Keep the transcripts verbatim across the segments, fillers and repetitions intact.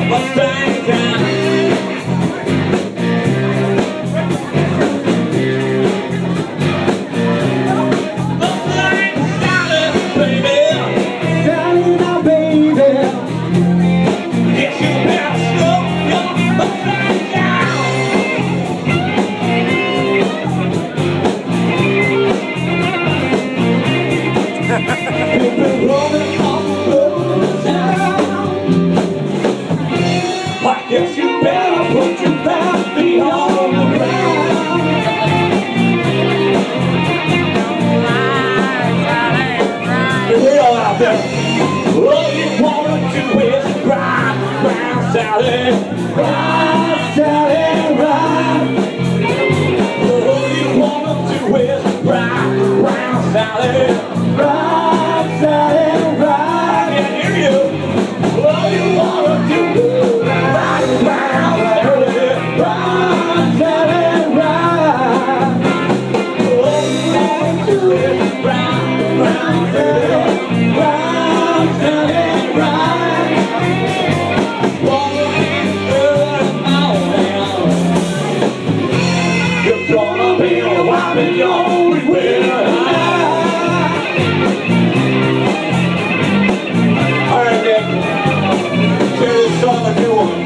Mustang down. Guess you better put your back feet on the ground. We're all out there. All you wanna do is ride, round, Sally, ride, Sally, ride. All you wanna do is ride, round, Sally, ride, Sally, ride. I can't hear you. All you wanna do is you're only winner. All right, Nick. Share this song a new one.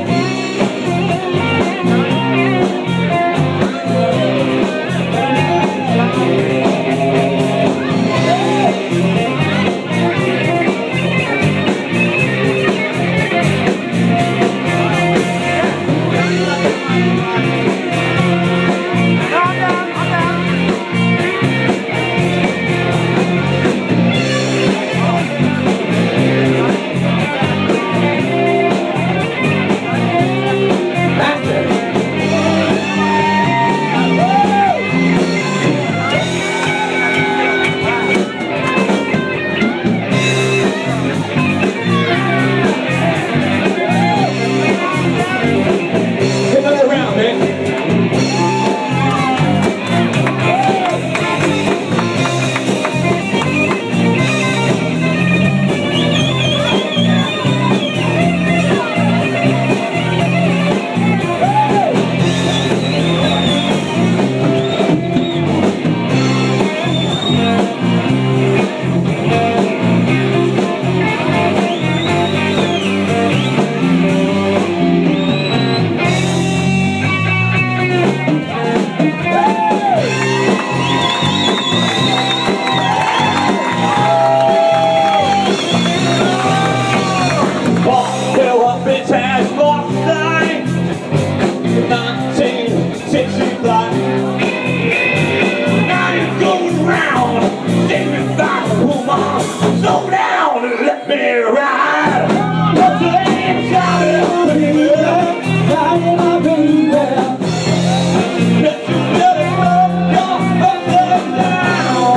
Slow down and let me ride. What's the name, Charlie? Baby, Charlie, my baby. Let you let it go, go upside down.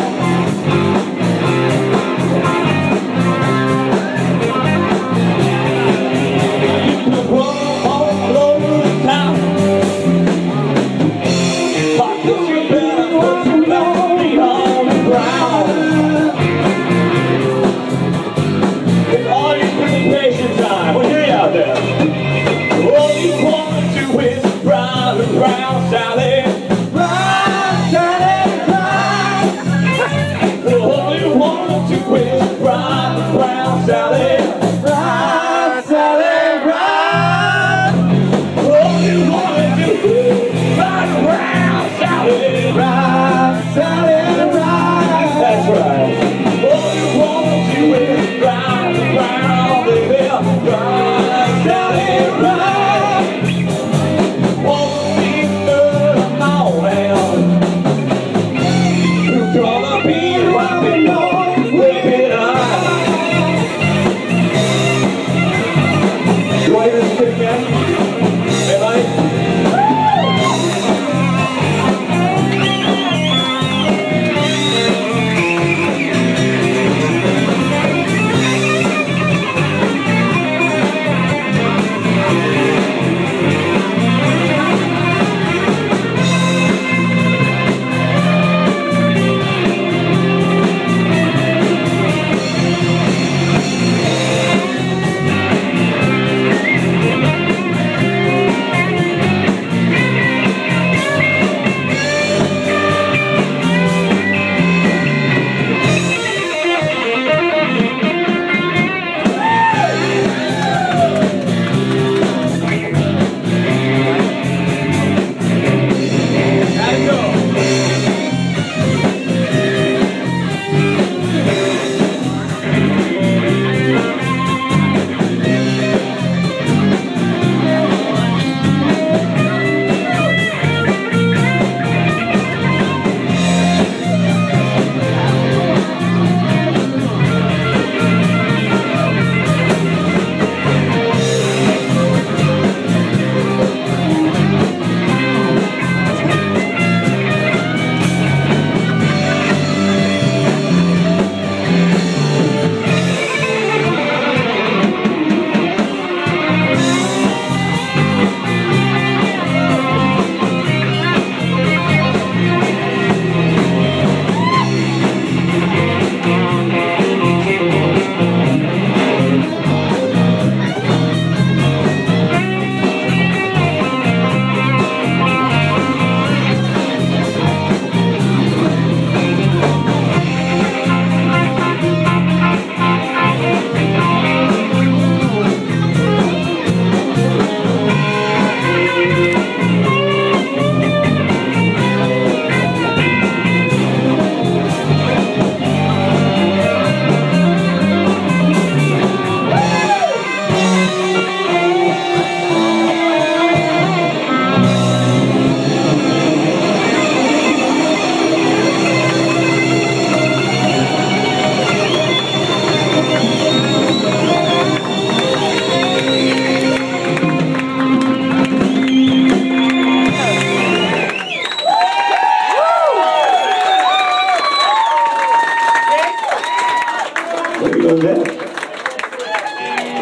You can run all over the town. I guess you better put your back feet on the ground. Round, Sally, ride, Sally, ride. All you wanna do is ride, round, Sally, ride, Sally, ride. All you wanna do is ride around, Sally, ride, Sally, ride. That's right. All you wanna do is ride around, baby, ride, Sally, ride.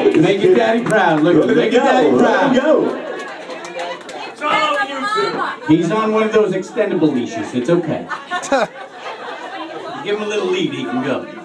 Make your daddy proud. Look, Look at make him your daddy go. proud. Look at him go. He's on one of those extendable leashes. It's okay. Give him a little lead, he can go.